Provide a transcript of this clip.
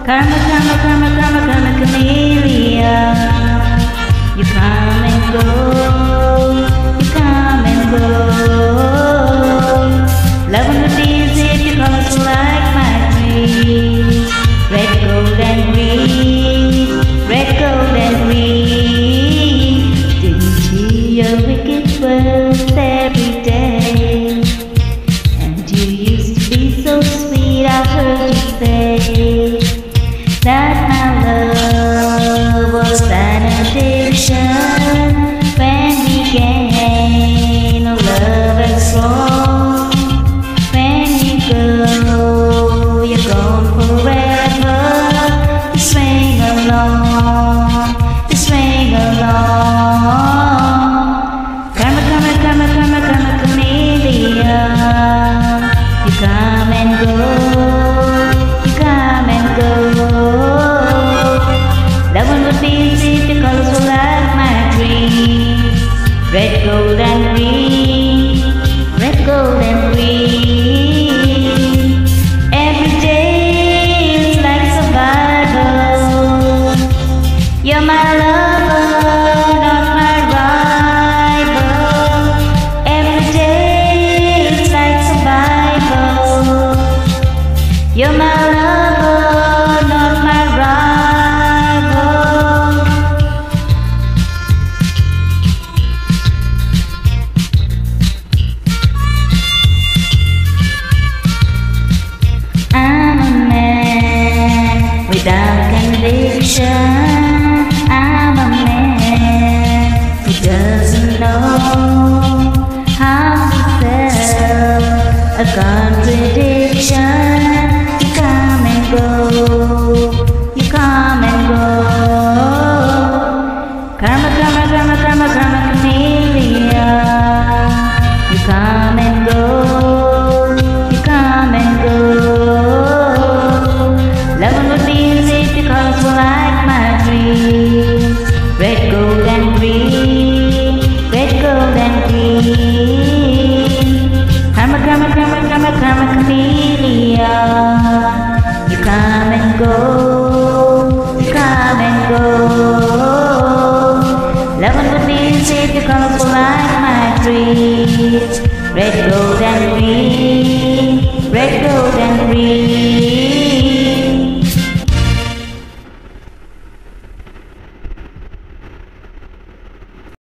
Karma, karma, karma, karma, karma, chameleon. You come and go, you come and go. Loving the bees if you colors like my dreams. Red, gold, and green, red, gold, and green. Didn't hear your wicked words every day. And you used to be so sweet, I heard you say that my love was an addiction. When we gain a love and strong, when you go, you're gone forever. You swing along, you swing along. Karma, karma, karma, karma, karma, chameleon. You come and go, you come and go. Loving would be easy if your colors were like my dreams. Red, gold, and green, red, gold, and green. Every day is like survival. You're my lover, not my rival. Every day is like survival. You're my lover, not my rival. I'm a man without conviction. I'm a man who doesn't know how to sell a contradiction. You come and go, you come and go. Karma, karma, karma, karma, karma, chameleon. You come and go, you come and go. Loving would be easy if your colors were like my dreams. Red, gold, and green, red, gold, and green. Karma, karma, karma, karma, karma, chameleon.